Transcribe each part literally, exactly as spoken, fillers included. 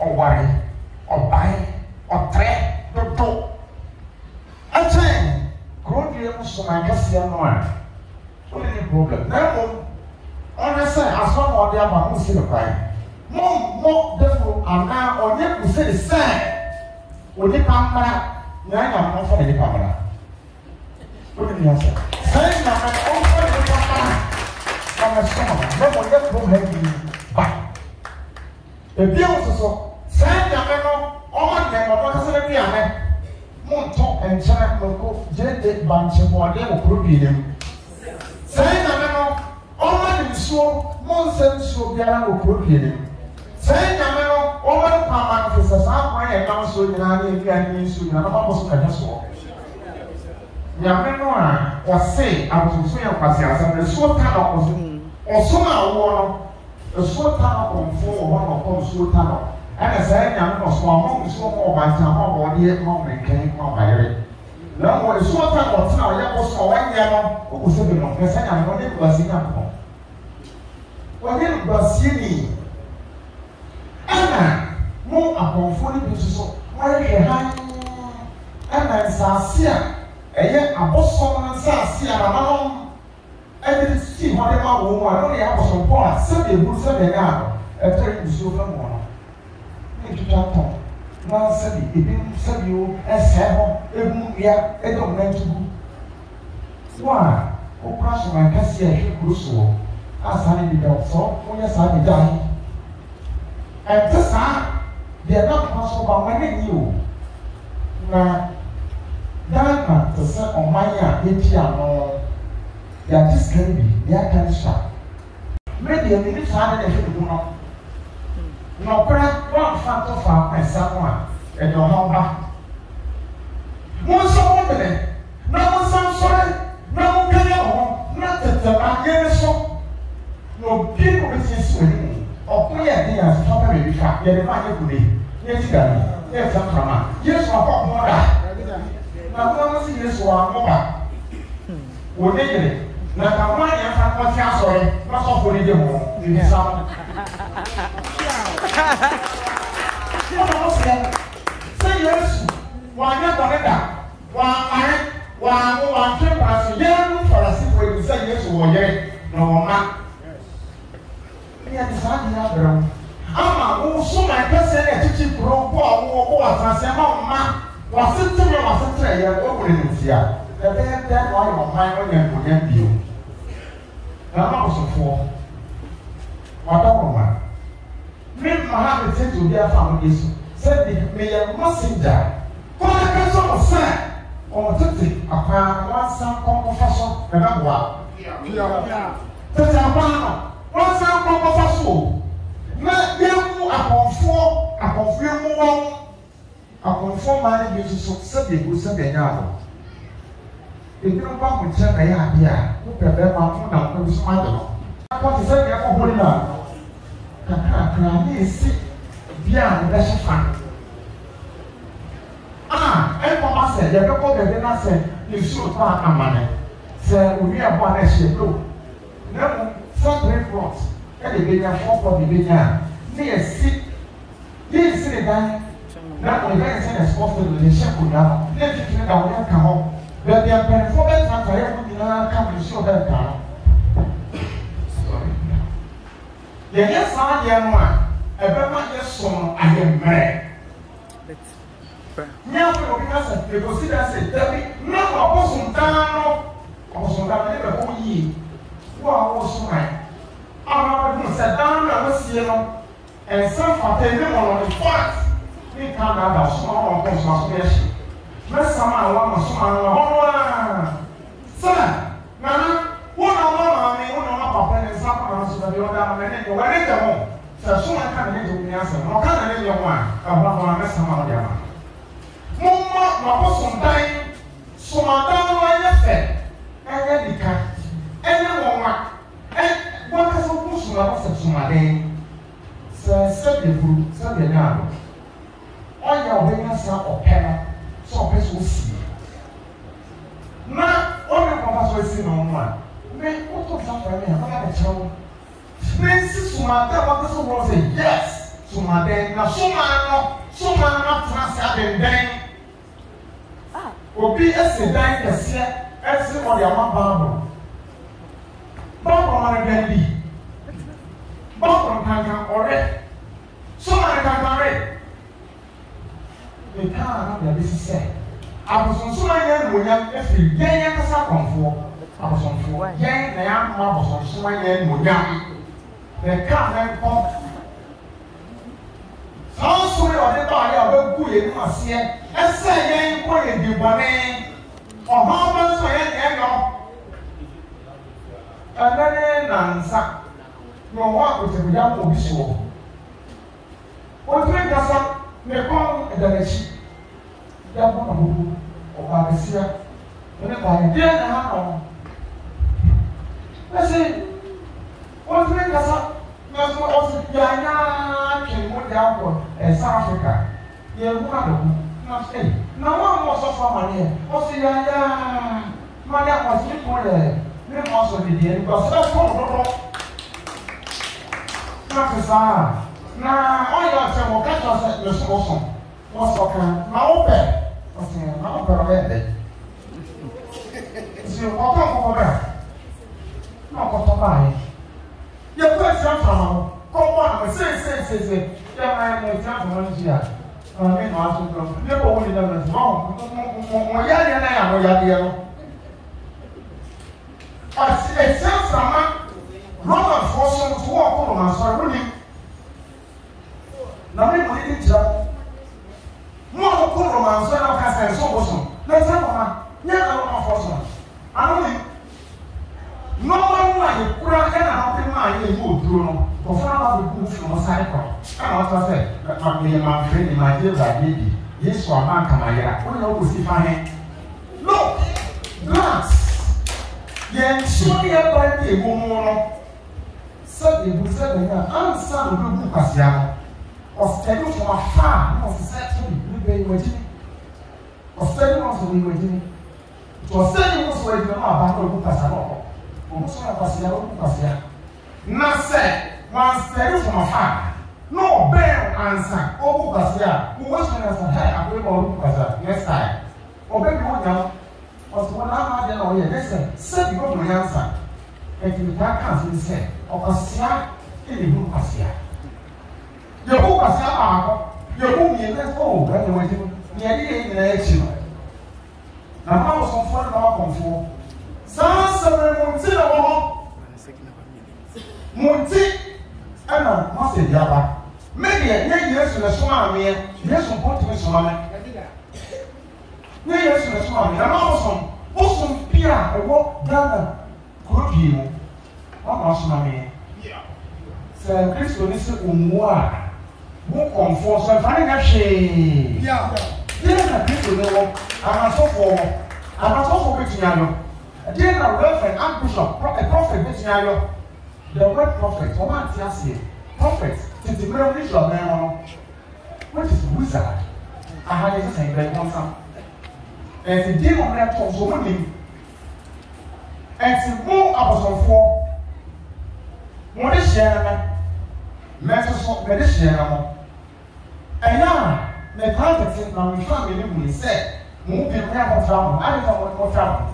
or worry, or buy, or try, or do. I say, grow the so my Cassian one. What is the problem? No, honestly, as long as they are not still crying. More, more therefore, and now, or yet we say the same. When they come back, now I'm not for the camera. What did you say? Saying that I'm over the camera. I'm a summer, no one yet will have you back. The deal was so, saying that I'm not on them, or what is it? I'm a talk and chat will go, J. Bunch of what they will prove him. Saying that I'm not on them, so, Monsen, so, Biana will prove him. Saying that I'm not over the power of the Sassan, and now so, and I need to, and I'm almost a just Yameno was say, I was so young, and the short time was or so now, a short time on four, one of them short time. And as I am not small, so more by time, or yet more than came on my head. No, a short time or now, I was for one year, who was living on the second, and it was in Apple. Well, it was silly. Anna, more upon forty pieces of where he had, and I saw here. Eye abosom na nsaase a mama e de si ho de ma wo mo no ya abosom po a se de bu se de na e tere nsuo fa mo no ni tuta ton na se de ebi se bi o e se ho ebu ya e do na tugu wa o crash ma ka si e hwe kuruso asa ni bi da so mo ya sa de dai e te sa de na ko so ba ma ni o na Dana to say on my ATM no, they are just going to be, they are kind of sharp. Maybe a minute harder than you know. No, perhaps one factor for my someone and your home. One so opening, no one some sorry, no one home, not that the bargain so. No people with this swing or play a day as top of a car, yet the money could be. Yes, Gary, yes, I'm from yes, my pop more. Na kwa si Yesu wa moba wo negere na ka kwa ya fa kwa ti asore na so fo ni de ho ni sam ko se se Yesu wa nya doneda wa mare wa mo wa twe pra si ye nu farasi fo ni se Yesu wo ye na wo ma ni ya sa di na bro ama wo so ma pese na titi pro ko wo ko wa san se ma ma was it to me? Was it to you? What would you say? The bad that why your mind on your good view. Now, I was for what a woman. Me, my habit said to their family is said the mayor messenger. What a person of say or thirty upon one some conversation and a walk. Yeah, that's a man. One some conversation. Not them upon four upon three more. A conform man uses so said who said the yard. If you don't come with ten idea, who prepare my phone and who's my dog. I want to say, I'm holding on. Can you see beyond the best fan? Ah, and Mama said, you don't go there, then I said, you should not have money. Say, we are one as you go. No, some three fronts. And the baby and four for the baby. Near sick. You see the guy. Now, when I say it's possible, they check with that. Let it clear down there, come home. But they are paying for that time. I have to come and show that car. Sorry. The yes, I am one. A better yes, son, I am married. Now, because they consider as a devil, no, I was on down, I was on down every whole year. Wow, was mine. I was sat down, I was here, and some for ten minutes on the fast. We can't have a small or small special. Let's someone want a small one. Sir, Nana, one of my money, one of my papa, and some of the other men, you went at home. So soon I can't get to the answer. No, can't let you one. I want to mess some of them. Mama, my person dying. So my daughter, I left and then the cat. And then one. And what has a person of my name? Sir, said the food, said the now. All your witness or panel, so person will see. Now, all the papa will see no one. What was that for me? I'm not a child. Princess, my daughter was say yes. Suma den na suma no suma no trasa den den. Obi ese dan kese ese o de ama Bible. Bible man den bi. Bible kan kan ore. Suma kan kan re. The car na be sise. Abosonsoma yen monya efi yen yen kasa konfo. Abosonfo yen na ya ma abosonsoma yen monya. The car na ko how sorry or the body of good in my seat, and say, young boy, you bonnet, or how much I am. And then answer no one with a young will be sure. What drink us up, may come at the sheep. Young woman or Babasia, and if I did not I say, what drink us up? That's what also Yana came down for South Africa. You want to say, no one was so far money. Oh, see, Yana, my dad was in for the name also the dear because that's all. Not as I now, all your time will catch us at your school. What's okay? Now, open. I say, now, open. See, what come over there? Not what to buy. Your question from come on, say, say, say, say, yeah, man, example one year. I mean, I should go. Never only done as wrong. My yard and I am a yard. It sounds like Roman force to walk on my son, really. Now, we need to more of Roman, so I can say so awesome. Let's have a never force. I don't no one like you can't help him. I go through. For far the book from a cycle. I also said, I'm my friend, my dear baby. Yes, for a man, come here. We know if I am. Look, glass. Yes, surely everybody will said the book said, I'm son of the book as young. Or study from afar, was said to be very waiting. Or study was to be waiting. It was study was waiting about the book as a law. Na say one stay from afar. No bear answer. Oh, Bukasia. Who was when I said, hey, I'm going to Bukasa next time. Or baby, what now? Was one hour then or yes, sir. Said you go to the answer. And you can't cancel say, or Kasia in the Bukasia. Your Bukasia are your book in let's go. When you went to the idea in the election. Now, how was on foreign law control? Sansa Monty or Monty and a master Yaba. Maybe a years in a swami, yes, on point to a swami. Yes, in a swami, and also, also, Pia, a walk down good you. What was mammy? Sir Christo is a moi. Who come for some finding a shame? Yeah, yes, I think you know, I'm so for. I'm so for which then a reverend and bishop, a prophet, which the word prophet, or man, Tiasi, prophet, is the revelation of man, which is wizard. I had a saying that one time. And the demon that talks over me, and to more apostle for what is sharing, mental medicine, and now, the context now we found in him, he said, move the prayer of travel, I don't know what travel.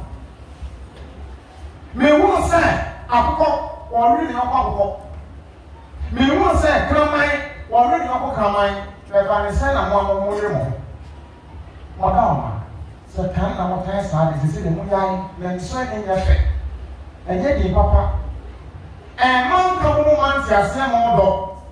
Me won say akoko ori ni akoko me won say kraman ori ni akoko kraman e ba ni say na mo mo mo yemo mo da ma se kan na mo tan sa de se de mo yai na nso ni nya fe e ye di papa e man ka mo man ti ase mo do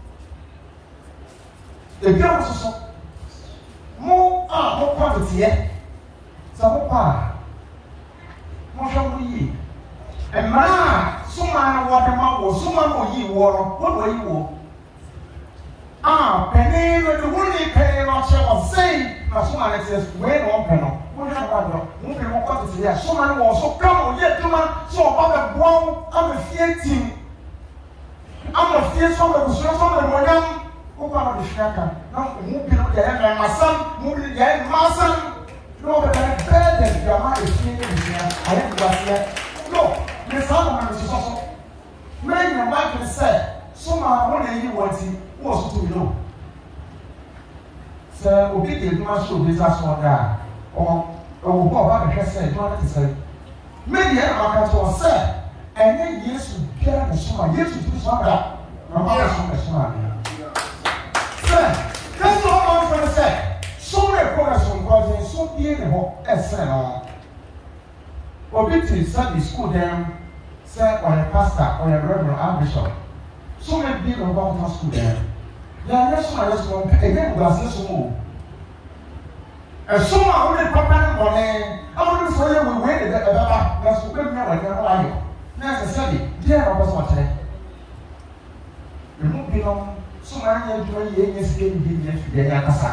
e bi o so mo a mo kwa de tie sa mo pa mo sha mo yi and man, some man what the man was, some man will ye war, what were you war? Ah, penny, the one penny not shall say, now some man says, when on penal, what have I done? Won't be more quantity here. Some man was so come, yet, two man, so about the brown, I'm a fear team. I'm a fear some of the show, some of the young, who come to the shaker. Now, moving the end, and my son, moving the end, my son. No, but I'm better than your man is feeling here. I have to here. No. The son of my man, your wife said, so my one lady wanted was to know. sɛ obi de edwuma so obi sa so ɔda ɔ ɔwɔ hɔ ɔba bɛhwɛ sɛ edwuma no te sɛ media na ɔka to sɛ ɛnyɛ yesu biara ne so a yesu ti so ada na ɔba so ne so ada sɛ kɛse ɔba ɔfɛ sɛ so ne kɔ na so nkɔdze so bie ne hɔ ɛsɛ no obi ti sunday school dɛm sɛ ɔyɛ pastor ɔyɛ reverend archbishop so ne bi na ɔba ɔfa school dɛm yà yẹ sọ ayẹ sọ ẹgbẹ ìgbàsẹ sọ mọ ẹsọ a wọn lè papa ní bọlẹ àwọn ní sọ yẹ wíwé ní ẹbẹ bá n'asọ pé mi àwọn ẹgbẹ wọn ayọ n'ẹsẹ sẹbi díẹ̀ náà ọbẹ sọ ọkyerẹ ẹnu bi nọ sọ ma anya adwuma yie enye sika ebi yẹ fi yẹ akasa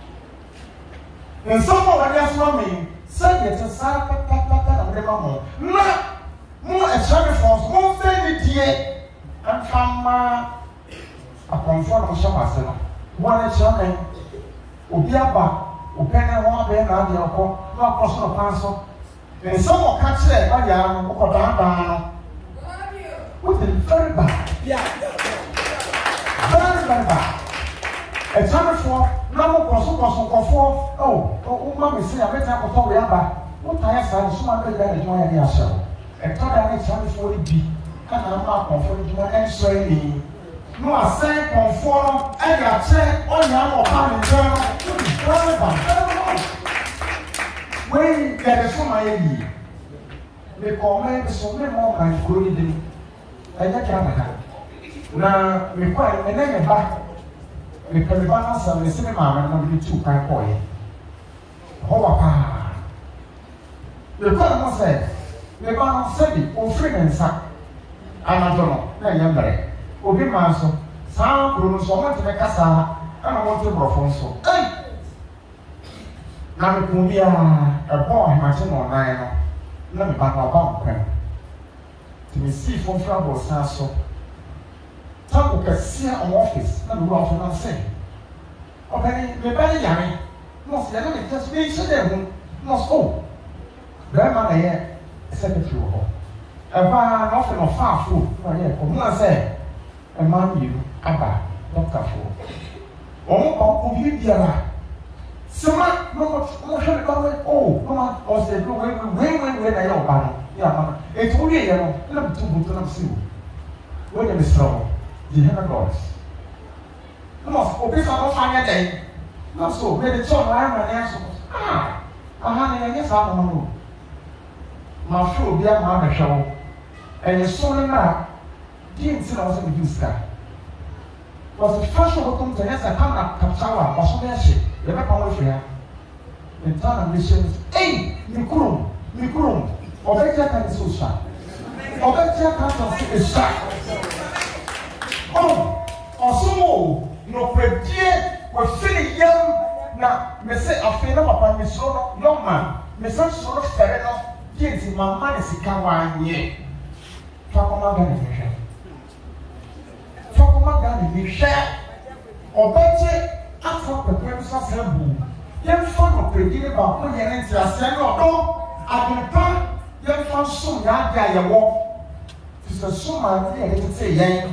nsọm a wọn yẹ sọ mi sẹ yẹ ti saa pátápátá na wọn yẹ ma mọ na mo ẹkyerẹ mi fọ mo fẹ mi die ẹnfa mmaa. Akɔnfo na ɔhyɛ ase no wɔn akyerɛ mɛ obi aba opɛnɛ wɔn abɛɛ na adeɛ ɔkɔ na ɔkɔ so na ɔkwan so nsɛm ɔka kyerɛ ɔyɛ no ɔkɔ daadaa no wote very bad very very bad ɛkyɛnfoɔ na mo kɔ so kɔ so nkɔfoɔ ɔ ɔma mi si abɛta akɔtɔ wɔ aba wota yɛ saa nsoma bɛ gba ɛdwuma yɛ de ahyɛ hɔ ɛtɔ da ne kyɛnfoɔ no bi ɛna ama akɔnfo no dwuma ɛnsɔre ni. No asɛn kɔnfoɔ no ɛde akyerɛ ɔnya ama ɔba ne nkyɛn no wɔn ba wei yɛde so ma yɛ yie mekɔ ɔma bi so me ma ɔma nkuro yi dim ɛnyɛ kra meka na mekɔ ɛnɛ me ba mepɛ me ba no asɛm ne se me maame no mede tu kwan kɔɔyɛ hɔ wɔ paa mekɔ no mo sɛ me ba no sɛbi ɔmfiri ne nsa anadwo no na ɛnyɛ mmerɛ obi maa so saa kuro no so ɔmo ntoma kasa ɛna ɔmo te borɔfo nso ɛy na mekun bi a ɛbɔ ɔhemakye na ɔnan no na me ba no ɔba nkwan te me sii fom fira bɔ saa so tanko kɛseɛ ɔmo ɔfis na me wura ɔfo na sɛ ɔbɛni me ba ne yare nɔɔso yɛn na me kyɛ so me nhyɛ dɛ ho nɔɔso o bɛrima na yɛ sɛkɛtiri wɔ hɔ ɛbaa na ɔfɛ na ɔfa afo na ɔyɛ ɛkɔ mu na sɛ ɛmaa mmienu aba dɔktafoɔ wɔn ba obi biara sema na wɔn hwɛ ne ba wɛ o mama ɔsɛ ebi wɛ wɛ wɛ wɛ na yɛ ɔba no yɛ ama no etu wo yɛ no ɛna butu butu na si wo wɔn yɛ misrɛ wɔn di hundred dollars ɛna obi fa ɔfa nyɛ dɛ na so mɛ de kyɛw na ayɛ ma ne ɛso aa aha ne yɛ nyɛ saa mama no ma fɛ obi ama ahwehwɛ wo ɛyɛ so ne na. Deɛ nti na wɔsɛ medi sika wɔsɛ fashion wɔtom tɛ nyɛ sɛ kamera kapsa wa wɔso bɛ hyɛ yɛbɛpa wɔn afiri ha nta na mehyɛ no ɛy me kurom me kurom ɔbɛgye aka ne sɛ osua ɔbɛgye aka sɛ esua ɔn ɔsom o nɔpɛdie wɔfi ne yam na mese afei na papa mesoro no yɔma mesa soro no fɛrɛ no deɛ nti mama ne sika wanyɛ fa kɔma bɛ ne hwehwɛ fakoma gani mi hwɛ ɔbɛgye afa pɛpɛ nso asɛn bu yɛmfa nɔpɛdie baako yɛ ne nti asɛn no ɔdɔ adepa yɛmfa nsom yɛ ade a yɛwɔ te sɛ som a ne yɛde tete yɛn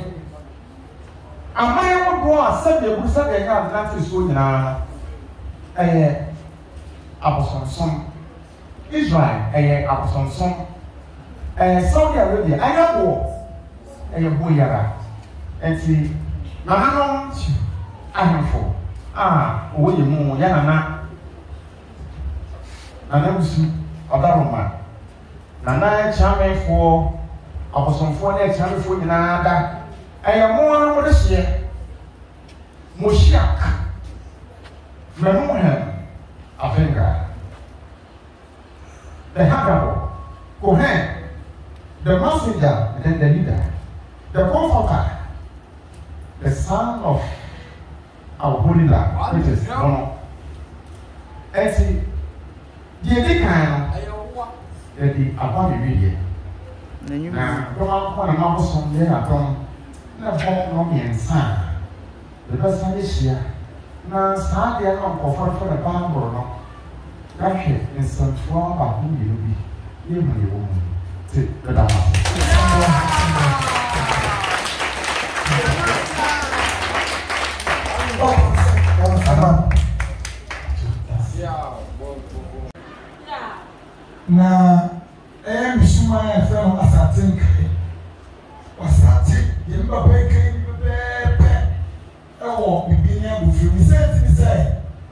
aman ahodoɔ a sɛdeɛ ebu sɛdeɛ yɛ adenante so nyinaa ɛyɛ abosonsom Israel ɛyɛ abosonsom ɛɛ Saudi Arabia ɛyɛ boɔ ɛyɛ boɔ yara ɛnti nananom ahemfo a ɔwɔ yɛ mu yɛ nana nana busu ɔdaroma nana kyamɛfoɔ abosomfoɔ ne kyamɛfoɔ nyinaa da ɛyɛ mo a mo de hyɛ Moshiach Menuhem Avenga the Hagabo Kohen the messenger and the leader the comforter the son of our holy land, which is Bono. And see, the Edikan, the Abami Media. Now, come on, one of my son, they are gone. Now, no me and son. The best one is here. Now, Sunday, I'm going for the Bambo. No, that's it. In some form, but who will be? You will be woman. Take the dance. na ɛyɛ misuma yɛ fɛn no asate nkae wasate yɛn baba nkae bi bɛɛbɛ ɛwɔ bibi ne abofra mi sɛ ɛti mi sɛ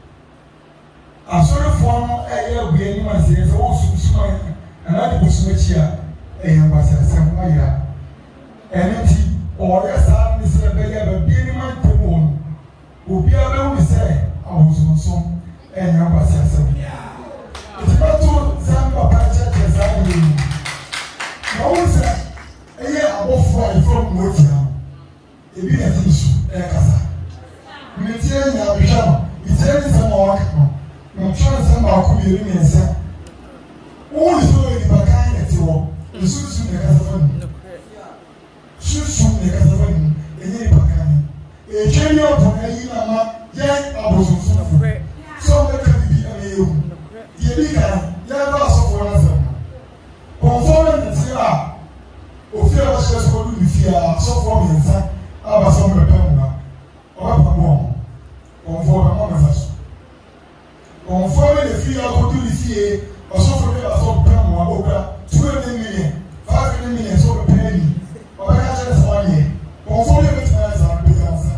asɔrefoɔ no ɛyɛ abu anim aseɛ sɛ wɔn sunsun ayɛ ɛna de bosom akyi a ɛyɛ mbasasɛm ayira ɛne ti ɔyɛ saa ne sɛ bɛyɛ baabi anim antem wɔ no obiara bɛhu sɛ abosomsom ɛyɛ mbasasɛm ìtìmọ́tò zamba pàṣẹ sáà ní ìlú na wọ́n sẹ́ ẹ̀yẹ abọ́fọ́ ìfọ́ mọ́tì náà ebi na ti nsu ẹ̀ kasa mìtí ẹ̀ nyà abihwẹ́ no ìtì ẹ̀ ní sẹ́mu ọ̀wá kàn no mìtí ẹ̀ sẹ́mu baako mìíràn mìíràn wọ́n ní sọ èdè bàkà ẹ̀ nà ti wọ́ nsusu nà kasa fún mi susu nà kasa fún mi ẹ̀yẹ ní bàkà ẹ̀ ẹ̀twẹ́ ní ọ̀pọ̀ ẹ̀yí nà má yẹ abosomsom fún sọ́ọ́ bẹ́ẹ̀ ká bìbí ẹ̀ yẹ ewu. Yedi kan yẹn bá asọfo wọn asẹm kọnfọmẹnt ti a ofie a wɔhyɛ so ɔdu ne fie a asɔfo mmiɛnsa aba sɛ ɔmo bɛpɛ mu na ɔbɛpa mu ɔmo kɔnfɔ ɔbɛma ɔmo nsa so kɔnfɔmɛnt fie a ɔdu ne fie ɔsɔfo bi ba sɛ ɔbɛpɛ mu a ɔkura two hundred million five hundred million sɛ ɔbɛpɛ ni ɔbɛka kyerɛ sɛ ɔnyɛ kɔnfɔmɛnt bi tena ɛsɛ ɔbɛpɛ nsa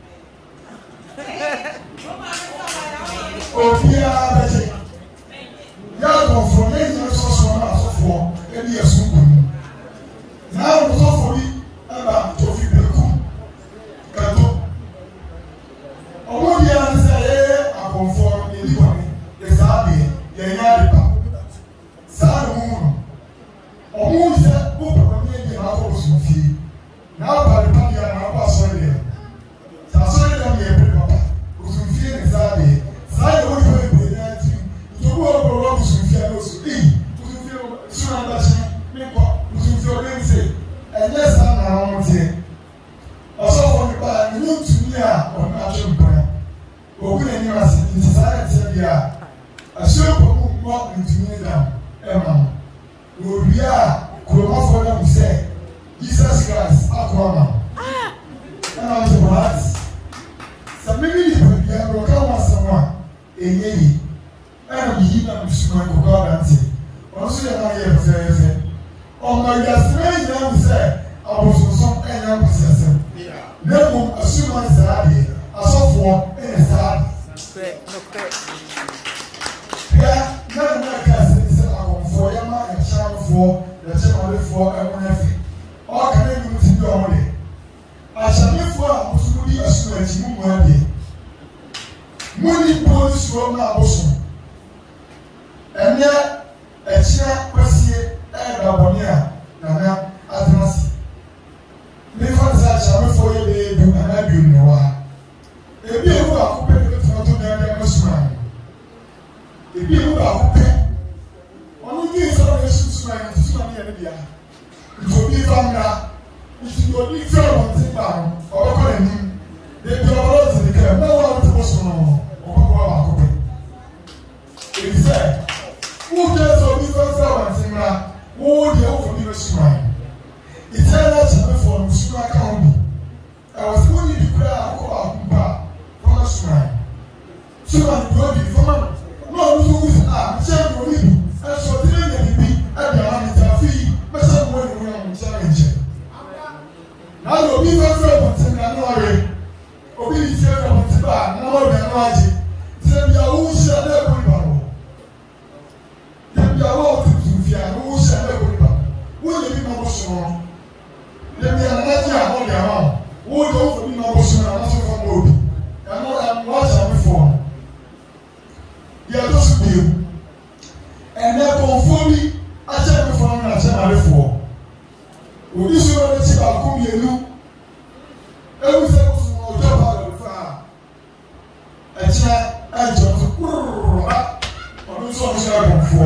obiara bɛkyɛ. Yàrá kọ̀ọ̀fọ̀ lẹ́yìn náà sọ̀sọ̀ náà sọ̀fọ̀ ẹni ẹ̀sùn kù ní. Náà wọ́n sọ̀fọ̀ bí ẹ̀bà tó fi bẹ̀rẹ̀kù kàtó. Ọmọ bíi ẹni sẹ́ ẹ̀yẹ àkọ̀ọ̀fọ̀ ẹni wà ní ẹ̀sà àbẹ̀ yẹ̀nyẹ́ àdìpà. Sáà ló mú wọn. Ọmọ wọn sẹ́ kó pàpà ní ẹ̀yẹ náà kọ̀ sùn fìyè. Náà bà àdìpà bí i àná àbọ̀ àsọ̀rọ̀ yẹn. Sàsọ̀rọ̀ yẹn yẹ pẹ̀lú pàpà. Òsùn fìyè ní sáà bẹ̀. Sáà yẹ wọ́n yẹ pẹ̀lú ẹ̀ Tubu ọ̀pọ̀ wọ́n musunfia ló sùn ní musunfia sùn àdàṣe nípa musunfia ọdún ṣe ẹ̀yẹ sáà nà ọ̀hún tiẹ̀. Ọ̀sọ́fọ̀ nípa ẹ̀yẹ ntùmí à ọ̀nà àjọ mpẹ́. Ògùn ní ẹ̀yẹ wàsí ní ti sáà ẹ̀tẹ̀ bí a àṣẹ ọ̀pọ̀ mú mọ́ ntùmí dà ẹ̀ mà. Òbí a kùrọ̀mọ́fọ́ náà mú sẹ́ Jesus Christ akọ̀ ọ̀mà. Ẹ̀nà ọ̀sẹ̀ wọ́n á ti. Sàmímí ní ìpàdé ẹ̀rọ káwọn àsẹ̀wọ̀n à ẹ̀yẹ yìí. Ẹ̀rọ yìí náà bí sùnmọ́ ìkókó àdántì wọ́n sọ yẹn náà yẹ fẹ́ẹ́fẹ́ ọmọ ìyàsílẹ̀ yìí náà ń sẹ́ àbòsòsò ẹ̀yà ń pèsè ẹsẹ̀ lẹ́nu asúnmọ́ ìsàlẹ̀ asọ́fọ́ ẹ̀yẹ sáà. Yẹ náà náà ká ẹsẹ̀ ní sẹ́ àkọ́fọ́ yẹ má ẹ̀kyẹ́ àwòfọ́ ẹ̀kyẹ́ àwòfọ́ ẹ̀wọ̀n ẹ̀fẹ̀ ọ̀kà ní ẹ̀dùn ti bí ọ̀hún dẹ̀ àṣàmẹ́fọ́ àbòsòsò bí asúnmọ́ ẹ̀kyẹ́ mú mu ẹ̀dẹ̀ mú ní bọ́ọ̀lù sùwọ́n náà àbòsòsò. Ẹ̀nyẹ́ ẹ̀kyẹ́ pẹ̀sìẹ́ ẹ̀ẹ́dà bọ̀nì à nàná àtẹnásì. Nífa ní sá àkyàmẹ́fọ́ yẹ bẹ́ẹ̀ edu nàná edu nìyẹn wá. Ebi ewu baako pẹ́ ní bẹ́tẹ̀ tó dẹ́ ẹ́ mẹ́sùn àná. Ebi ewu baako pẹ́. Ọ̀nà bí ìsọ̀rọ̀ yẹ sunsun àyè ní sunsun àyè ní bìá. Ìfòbí ifá ńlá. Ìfòbí ifá ọ̀rọ̀ ti gbà ọ̀ ọ̀bọ̀kọ̀ ẹ̀ním. Ebi ọ̀rọ̀ ti nìkẹ́ ẹ̀ mẹ́wàá ti bọ̀ sọ̀rọ̀ ọ̀bọ̀kọ̀ baako pẹ́. Èyí sẹ́ wọ́n jẹ́ sọ bí fẹ́fẹ́ wà ti mìíràn wọ́n di ẹ̀wọ̀n bí wọ́n sùn àyè. Ìtẹ́ ẹ̀ láti ẹ̀mí fọ̀ ọ̀nù sùn aka wọn bi. Ẹ̀wọ̀n tí wọ́n yí di kúrẹ́ àkọ́ àkùnbà fọ́nà sùn àyè. Sùn àyè bí wọ́n di fọ́nà náà wọ́n tún wí à nkyɛn ní omi bi ẹ̀sọ́ tí lè yẹ bíbí ẹ̀dì àwọn àmì tààfin yìí mẹ́sàn án wọ́n ní wọ́n àwọn nkyɛn ní nkyɛn. Náà ní obi fẹ́fẹ́ wà ti mìíràn náà rẹ̀ obi ní tiẹ̀ wà ti bá náà wọ́n bẹ̀ náà agye. Tiẹ̀ bí àwọn oṣù ẹ̀ náà kọ́ ìbàdàn. Ebi awo tutu fia no wo hyɛ ɛbɛ ko nipa wo yɛ bi ma bo so no ebi anagye a ɔde ama wo de wo bi ma bo so na anaso fa mo obi ɛno ɛno ahyɛ me fo yɛ to so bi ɛnɛ kɔnfo bi ahyɛ me fo na ahyɛ ma me fo obi so na ti baako mmienu ewu sɛ ko so ɔdɔ pa do fa ɛkyɛ ɛgyɛ so kururu ha ɔno nso ɔno hyɛ kɔnfo.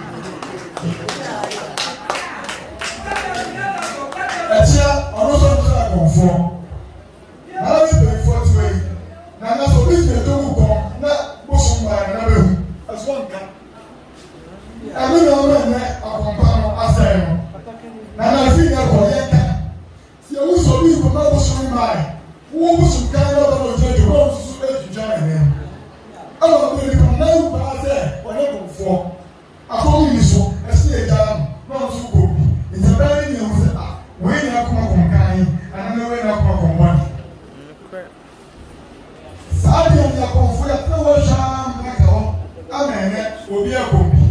Ẹ̀kyẹ́ ọ̀nà sọ̀rọ̀ sọ̀rọ̀ àkọ́nfọ́ náà ní bẹ̀rẹ̀fọ́ tí wọ́n yìí náà náà sọ bí ìgbẹ́ tó wù kọ́ náà bó so ń bá ẹ̀ náà bẹ̀ hù ẹ̀sọ́ nǹkan ẹ̀mí náà wọ́n mẹ́ ẹ̀ àkọ́npá no asẹ̀ ẹ̀ no náà náà fi yẹ kọ̀ yẹ ká tí ewu sọ bí ìgbẹ́ náà bó so ń bá ẹ̀ wọ́n bó so ń ká ẹ̀ náà bá lọ jẹ́ ẹ̀dùn wọ́n soso ẹ̀ jù já ẹ̀ náà ẹ̀ wọ́n bẹ̀rẹ̀ kọ̀ náà yóò bá sẹ̀ ọ̀yẹ́ kọ̀nfọ́ akọ́wé yìí so obi a kombi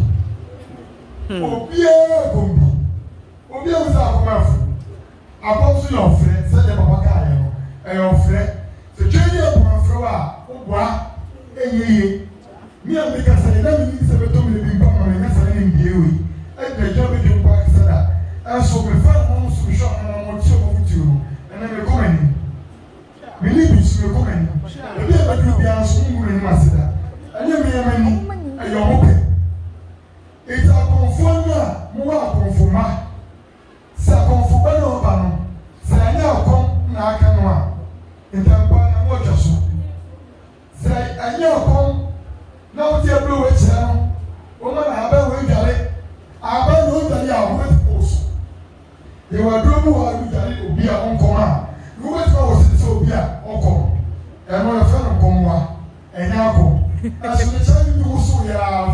obi a kombi obi a usa akomafu akonso yo frɛ sɛ de papa ka yɛ no ɛyɛ frɛ so twɛni akomafu a ogwa eyeye mi a me ka sɛ na mi ni sɛ beto mi bi pa ma me na sɛ ni mbie wi e de jo bi di pa sɛ da ɛso me fa mo so sho na mo ti mo futu no ɛna me ko mani me ni bi so me ko mani ebi e ba du bi an so mu ni ma sɛ da ɛnyɛ me yɛ mani ɛyɛ mo pe it's a conforma mo a conforma sa conforma no ba no sa anya akon na aka no a ntampa na mo twa so sa anya akon na o ti abro we kyerɛ no o ma na aba we dware aba no dware a wo ti so ye wa do mu wa dware obi a onkom a wo we ti ma wo si so obi a onkom e no e fa no komwa enya akon aso ne kyerɛ ni wo so ya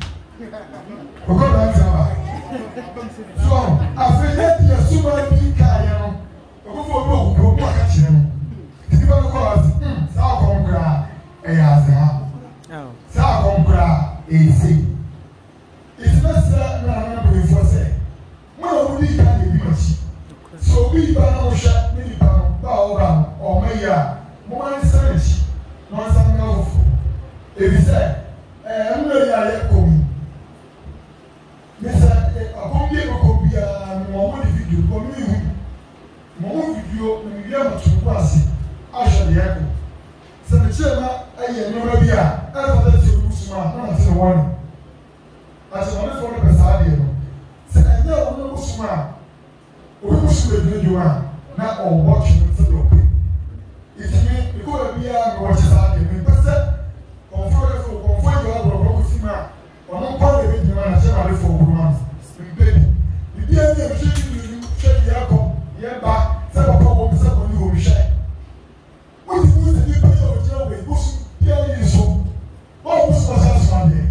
Ogo na nzaba. So, afeye ti asuma bi ka ya no. Ogo fo bi ogo ko aka kire no. Ti ba ko asi, hm, sa konkra e ya za. Oh. Sa konkra e si. Iti na sa na na bo fo se. Mo na wo di ka de bi machi. So bi ba na wo sha ni ba no, ba o ba o me ya. Mo ma nsa chi. Mo nsa na wo fo. E bi se, eh, mo ya ya ko mi. Mesa akombie kokobia no mo di video ko mi hu mo mo video na mi bia matu ko ase ahwe de yako se me chema aye no ba bia ala da ti usuma na se won ase mo fo no pesa de no se anya o no usuma o bi musu de video a na o watch no se do pe itimi ko bia no watch sa de me pesa comfort for comfort yo abro ko sima ono kwa de bi na se ma le fo buruma mbedi bibi ani e se ni se di akọ ye ba se papa wo se ko ni o hwe o ti fu se ni pa yo je we busu ye ni so o busu ba sa so ande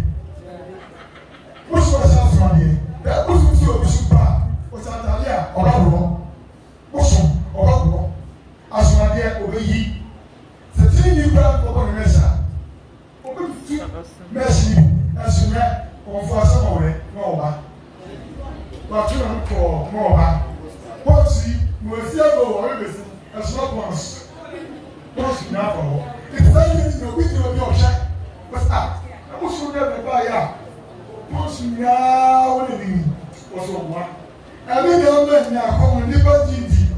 busu ba sa so ande da busu ti o busu pa o sa ta le a o ba ro busu o ba ro aso ande o be yi se ti ni bra ko ko ni mesa o be ti mesi asumɛ kɔnfɔ asɛm ɔwɛ na ɔba watu na nkɔ na ɔba pɔnsi na osi ɛbɛ wɔ ɔbɛ bɛsi ɛsoma pɔnsi pɔnsi na afɔ hɔ ìtìsá yi ni na obi ti obi ɔhyɛ bɛsa ɛmusu dɛ bɛba yɛ a pɔnsi nyaa wɔn ni wɔsɔ ɔboa ɛbi deɛ ɔbɛ nya akɔmɔ nipa dindi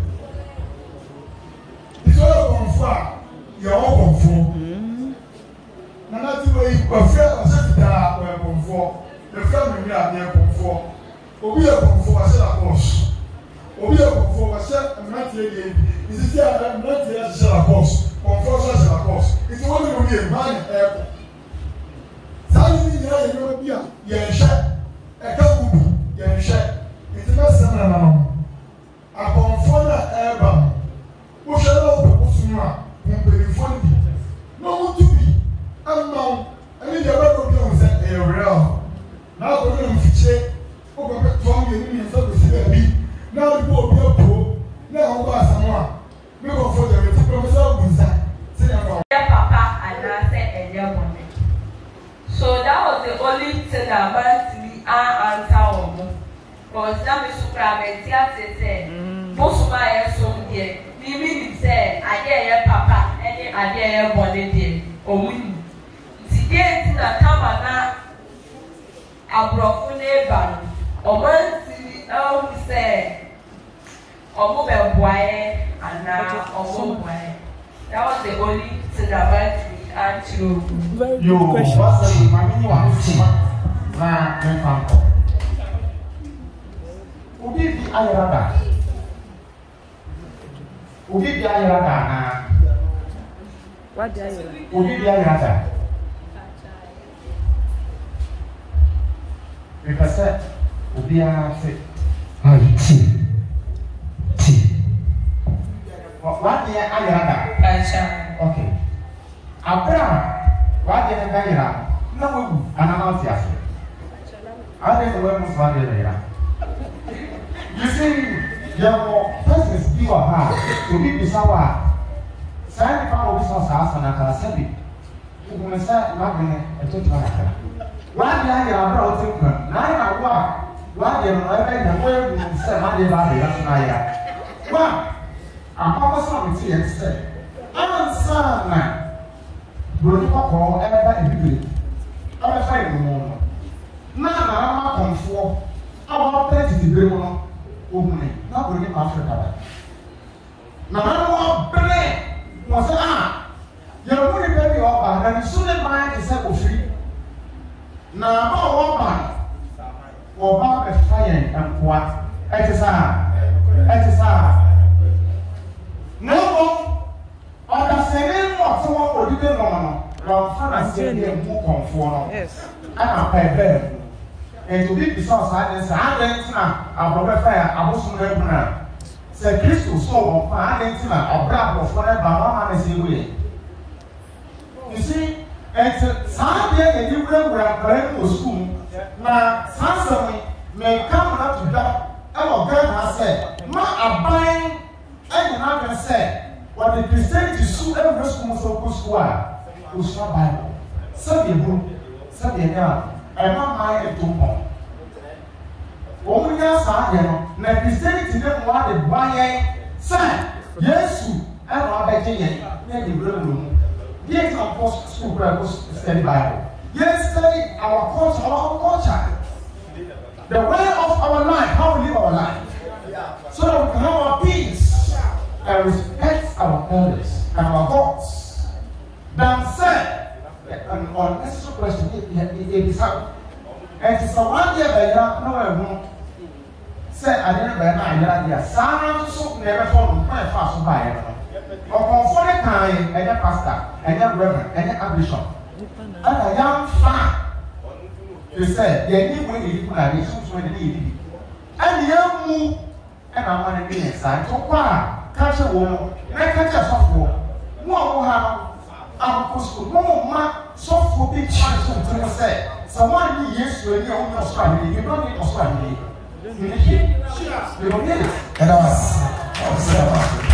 ìtìsá yɛ kɔnfɔ a yɛ wɔ kɔnfɔ. Nana ti wo yi ɔfrɛ ɔsɛ fitaa ɔyɛ kɔnfoɔ efrɛ mi mi a yɛ kɔnfoɔ obi yɛ kɔnfoɔ ɔsɛ lakɔs obi yɛ kɔnfoɔ ɔsɛ mmeranteɛ yɛ isisi a mmeranteɛ yɛ hyehyɛ lakɔs kɔnfoɔ nso hyɛ lakɔs nti wɔn mi wɔn yɛ mmaa na ɛɛkɔ saa yi ni nyinaa yɛ nneɛma bi a yɛn hwɛ ɛka gudu yɛn hwɛ nti na sɛm na nanam akɔnfoɔ na ɛɛba no wohwɛ na ɔpɛ kosum a mpanyinfoɔ no bi na wɔn tu bi. Among any the record goes at a real. Now the room fiche, over the tongue and so to see a bee. Now the poor be a poor, now over someone. We go for the professor Bunza. Say about Papa and I said a young woman. So that was the only thing that went me and answer. Because now we subscribe and say, most of my son dear. We mean say, I dare Papa, any I dare body dear, or we. Yes, na kama na abrofo neba no omanti um say omo be boaye ana omo boaye. That was the only thing that went me and to very good question. What's the mami wa fuma na nfanko obi bi ayarada obi bi ayarada na what do you obi bi ayarada because obi a se ayi ti ti what dey ayarada acha okay abra what dey ayarada na wo ana na ti ase ade ko we must want dey you see there were persons bi wa ha obi bi sawa sai ni pa obi so sa asa na kala sabi ko mo sa ma bene e to to na kala One day I brought him. Nine hour. One day I went to seven days by the last night. One. I'm almost on the T and say, I'm son now. Will you call ever in the day? I'm a fine woman. Now I'm not conform. I'm not plenty to bring on woman. Not bringing Africa. Now I want bread. Was ah, you're going to pay your back, and soon as mine is set free. Now I want back. Or back a fire and what? It is ah, it is ah. No more. Understanding what someone will do, no, one father said they move conform. Yes. I'm a pair. And to be besides silence, I didn't know about fire. I was from the Say Christo so I didn't know a brab of whatever Mama is away. You see, and Sunday and you bring where I'm going to school. Now, Sansoni may come up to that. Our girl has said, Ma, I'm buying. And you have said, what the Christianity sue every school so square, who's not Bible. Sunday book, Sunday now, and not my head to home. Only as I am, now Christianity never wanted why say, yes, and I bet you, maybe room. Yes, of course, school girls study Bible. Yes, study our culture, our culture. The way of our life, how we live our life. So that we can have our peace. And respect our elders and our gods. Then said, an unnecessary question, it is how. And it's a one year by now, no one said, I didn't buy my idea. Some soup never fall my fast by it. Or conform a kind, and a pastor, and a reverend, and a bishop. And a young fan. They said, they need when you put a mission when they need. And the young move, and I want to be inside to choir. Catch a woman, and catch a software. One have our costume, one man, soft big chance to say. Someone yes, when you own your strategy, you don't need your strategy. You don't need it. And I was.